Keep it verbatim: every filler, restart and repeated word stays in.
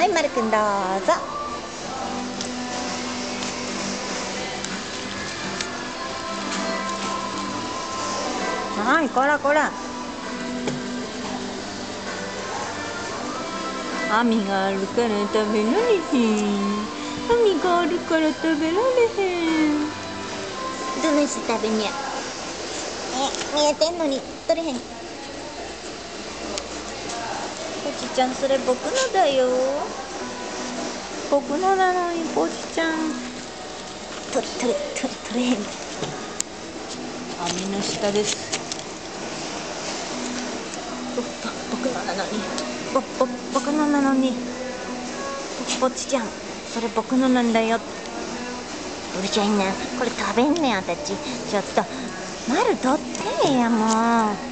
はい、まるくんどうぞ。はい、こらこら。網があるから食べられへん。網があるから食べられへん。どないして食べんねや。え、見えてんのに取れへん。ポチちゃん、それ僕のだよ。僕のなのにポチちゃん。取れ取れ取れ取れへん。網の下です。僕のなのに、ぼぼ僕のなのに、ポチちゃん、それ僕のなんだよ。うるさいな、これ食べんねん、あたち。ちょっと、まる取ってや、もう。